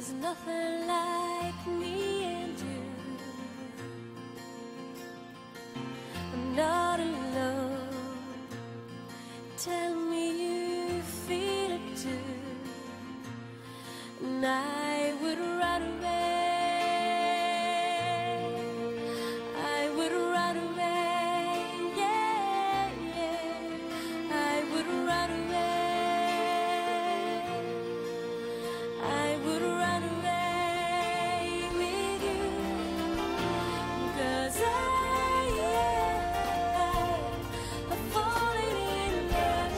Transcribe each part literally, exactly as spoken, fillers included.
There's nothing like me and you. I'm not alone. Tell me you feel it too, and I would run away. I would run away. Yeah, yeah. I would run away. I would run away with you, 'cause I, yeah, I'm falling in love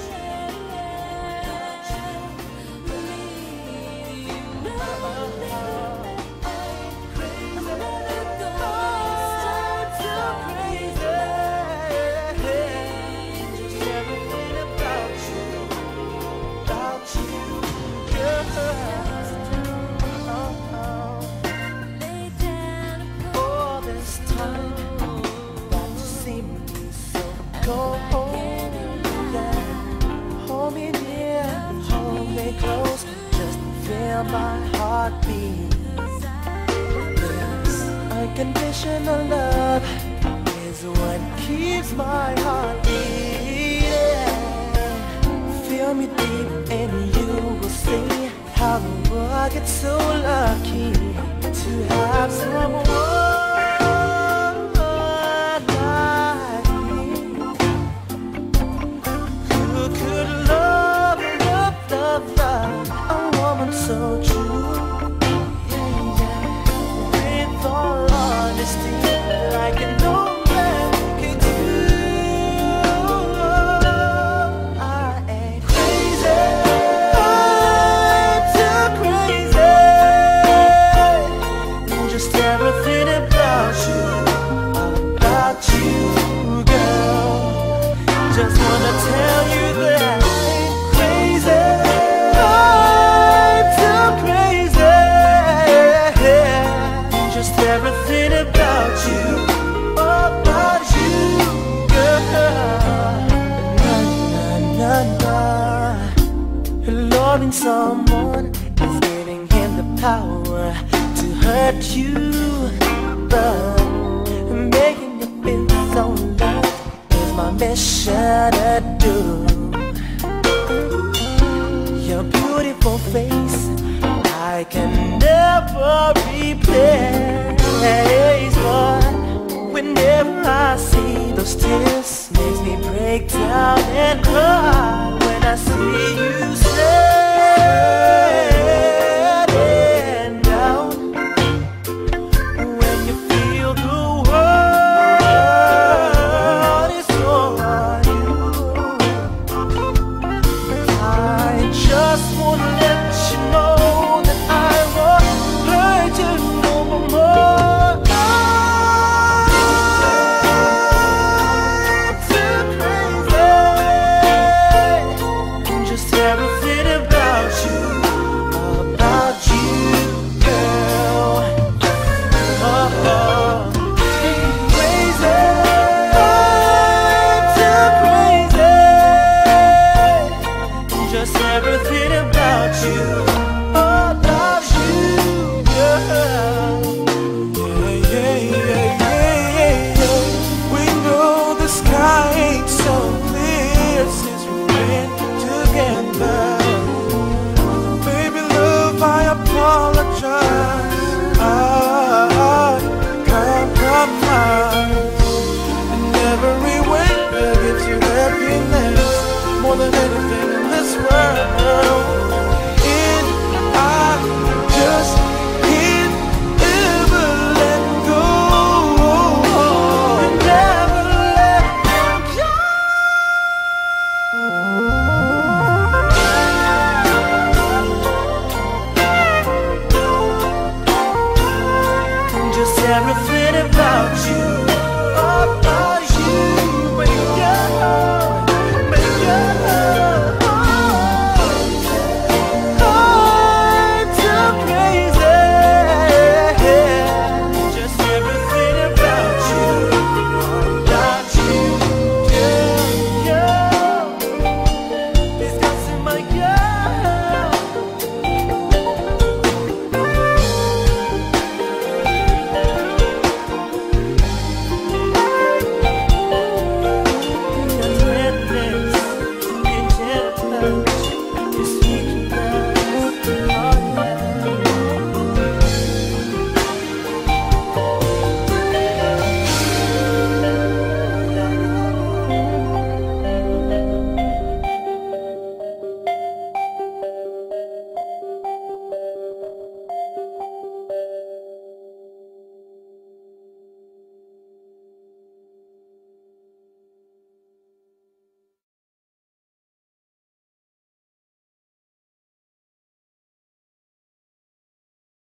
with you. No, I'm never gonna start so crazy. Everything about you, about you, girl. Lay down All this time that you seem to be so cold. Yeah. Hold me near, hold me close, just feel my heartbeat. This unconditional love is what keeps my heart beating. Feel me deep and you will see how I get so lucky to have someone like me who could love, love, love, love a woman so true. Yeah, yeah. With all honesty, like no man can do. I ain't crazy, I'm too crazy. Just everything about you, about you, girl. Just wanna tell you that I'm crazy, I'm too crazy. Just everything about you, about you, girl. Na na na na. Loving someone is giving him the power to hurt you, but making you feel so loved is my mission to do. Your beautiful face I can never replace, but whenever I see those tears, makes me break down and cry.